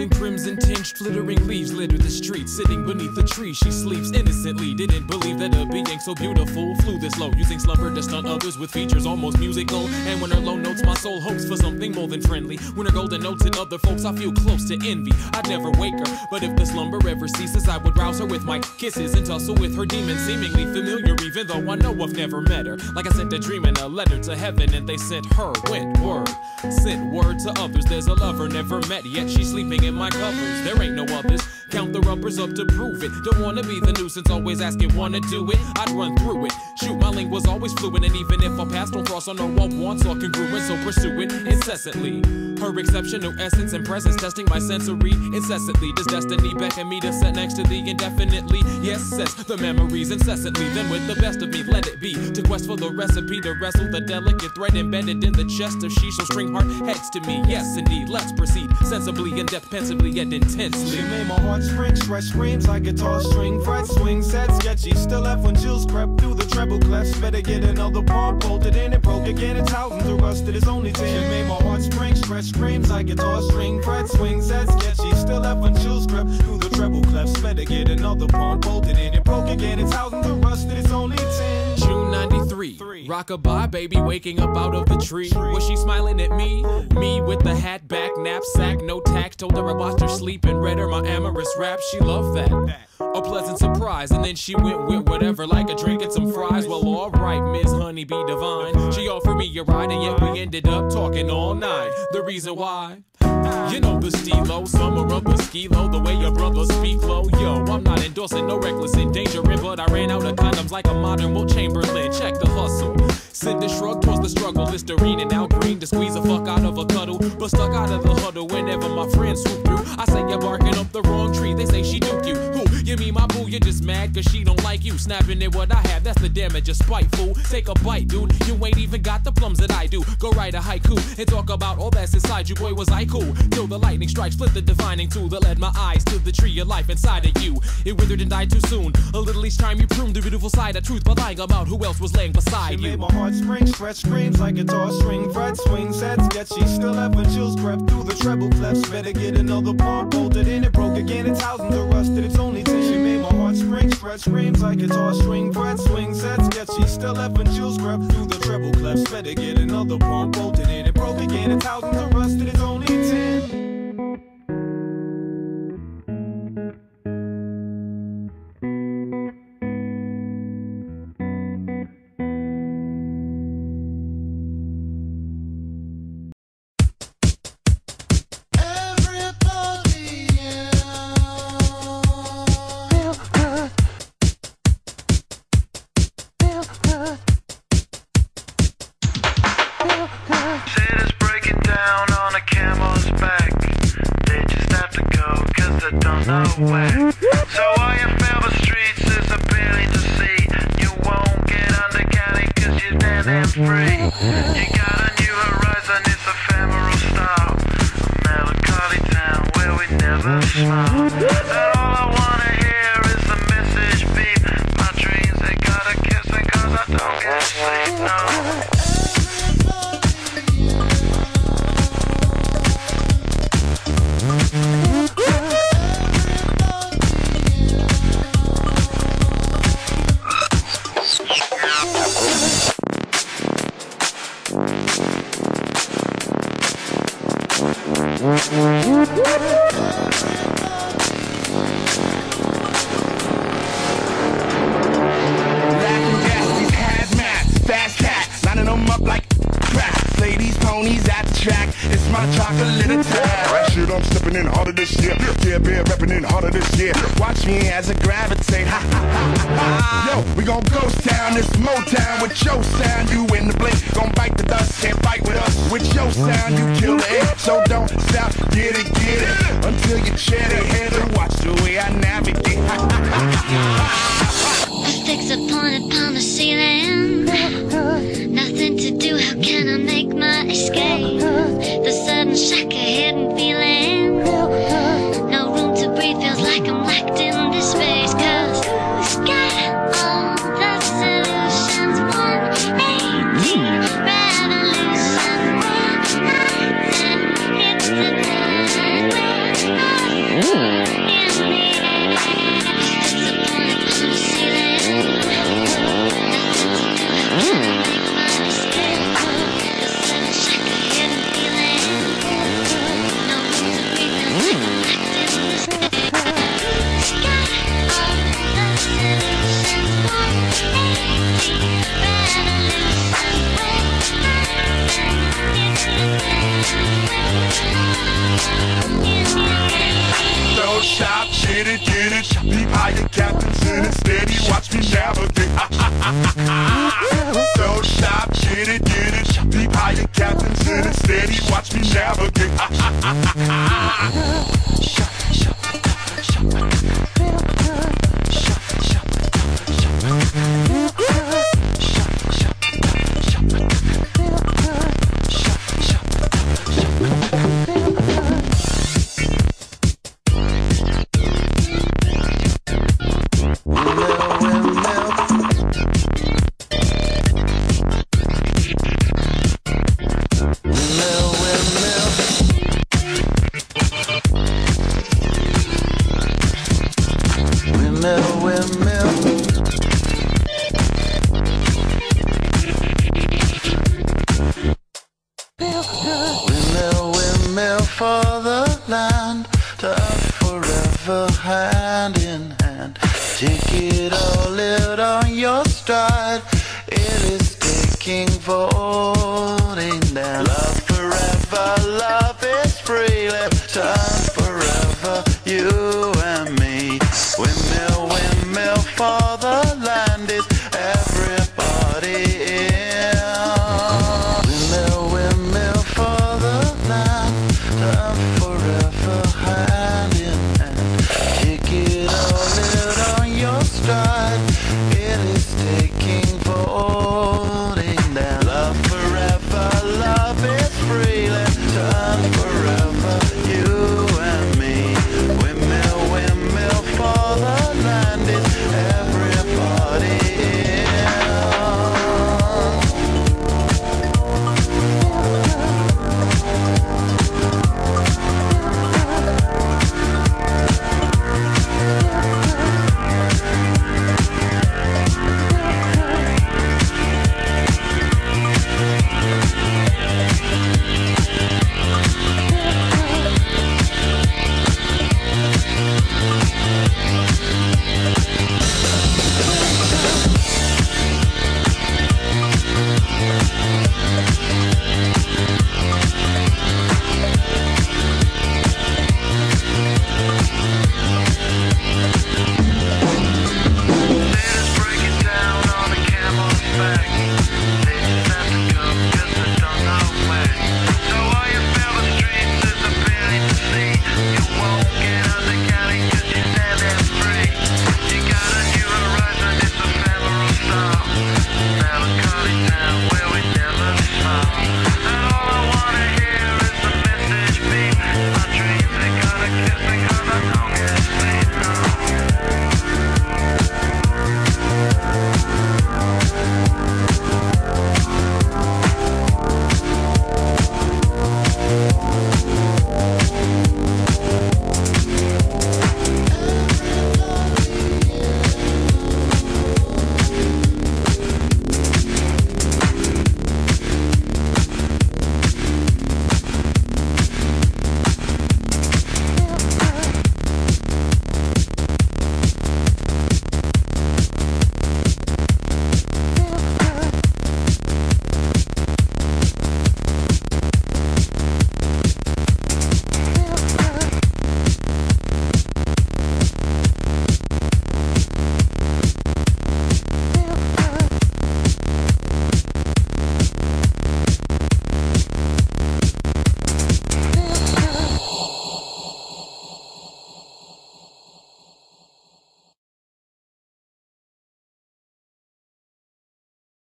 golden crimson tinged flittering leaves litter the street. Sitting beneath a tree, she sleeps innocently. Didn't believe that a being so beautiful flew this low, using slumber to stun others with features almost musical. And when her low notes, my soul hopes for something more than friendly. When her golden notes hit other folks, I feel close to envy. I'd never wake her, but if the slumber ever ceases, I would rouse her with my kisses and tussle with her demons, seemingly familiar, even though I know I've never met her. Like I sent a dream and a letter to heaven, and they sent her went word. Sent word to others, there's a lover never met, yet she's sleeping in my covers. There ain't no others, count the rubbers up to prove it. Don't wanna be the nuisance, always asking wanna do it. I'd run through it, shoot, my link was always fluent. And even if I passed on cross, I know I wants or congruent, so pursue it incessantly. Her exceptional essence and presence testing my sensory incessantly. Does destiny beckon me to sit next to thee indefinitely? Yes, says the memories incessantly. Then with the best of me, let it be to quest for the recipe to wrestle the delicate thread embedded in the chest of she. So string heart heads to me, yes indeed. Let's proceed sensibly, in depth, pensively, yet intensely. She made my heart spring, stretch screams like guitar string, fret swing, set sketchy. Still left when chills crept through the treble clefs. Better get another palm, bolted in and broke again. It's out and the rusted is only 10. She made my heart spring, stretch screams like guitar string, fret swing, set sketchy. Still left when chills crept through the treble clefs. Better get another palm, bolted in and broke again. It's out and the rusted is only 10. June 93, rockabye baby waking up out of the tree. Was she smiling at me? Me with the hat back, knapsack, no tact. Told her I watched her sleep and read her my amorous rap. She loved that, a pleasant surprise. And then she went with whatever, like a drink and some fries. Well, alright, Miss Honeybee Divine. She offered me a ride and yet we ended up talking all night. The reason why? You know the stilo, summer of the skilo, the way your brothers speak low. Yo, I'm not endorsing no reckless endangering, but I ran out of condoms like a modern Will Chamberlain. Check the hustle. Send a shrug towards the struggle, Listerine and Al Green to squeeze the fuck out of a cuddle. But stuck out of the huddle whenever my friends swoop through. I say you're barking up the wrong tree, they say she duped you. Who? You mean my boo, you're just mad cause she don't like you. Snapping at what I have, that's the damage of spite, fool. Take a bite, dude, you ain't even got the plums that I do. Go write a haiku and talk about all that's inside you. Boy, was I cool, till the lightning strikes, split the defining tool that led my eyes to the tree of life inside of you. It withered and died too soon, a little each time you pruned the beautiful side of truth by lying about who else was laying beside she you. Made my heart spring, stretch screams like guitar string, fret swing, set sketchy. Still left when chills crept through the treble clefs. Better get another palm, bolted in and broke again. It's out and the rusted, it's only 10. She made my heart spring, stretch screams like guitar string, fret swing, set sketchy. Still left when chills crept through the treble clefs. Better get another palm, bolted in and broke again. It's out and the rusted, it's only 10. Sailors break it down on a camel's back. They just have to go cause they don't know where. So all you feel streets is appealing to see. You won't get undercounted cause you're dead and free. You got a new horizon, it's ephemeral style. A melancholy town where we never smile. And all I wanna hear is the message beep. My dreams, they gotta kiss me cause I don't get sleep, no. It's my chocolate attack. Shit, I'm stepping in harder this year. Yeah, bear repping in harder this year. Watch me as I gravitate. Ha ha ha ha. Yo, we gon' ghost town, this Motown with your sound. You in the blink, gon' bite the dust. Can't fight with us. With your sound, you kill the air. So don't stop, get it, until you chat ahead and watch the way I navigate. Ha ha ha ha. I fix a point upon the ceiling. Nothing to do, how can I make my escape? The sudden shock, a hidden feeling. No room to breathe, feels like I'm locked in this space. Cause it's got all the solutions. 180 revolution. Nothing hits the plan. Higher captain, sit it steady, watch me navigate. For the land to earth forever, hand in hand. Take it all out on your stride. It is taking voice.